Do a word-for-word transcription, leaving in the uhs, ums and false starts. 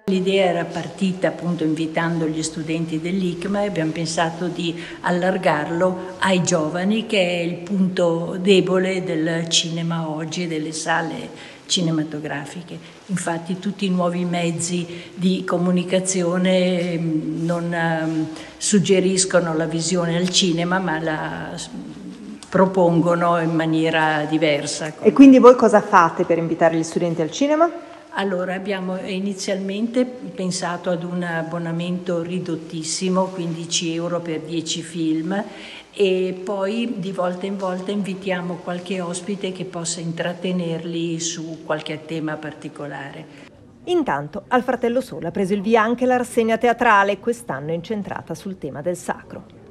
L'idea era partita appunto invitando gli studenti dell'I C M A e abbiamo pensato di allargarlo ai giovani, che è il punto debole del cinema oggi, delle sale cinematografiche. Infatti tutti i nuovi mezzi di comunicazione non suggeriscono la visione al cinema, ma la propongono in maniera diversa. E quindi voi cosa fate per invitare gli studenti al cinema? Allora, abbiamo inizialmente pensato ad un abbonamento ridottissimo, quindici euro per dieci film, e poi di volta in volta invitiamo qualche ospite che possa intrattenerli su qualche tema particolare. Intanto al Fratello Sole ha preso il via anche la rassegna teatrale, quest'anno incentrata sul tema del sacro.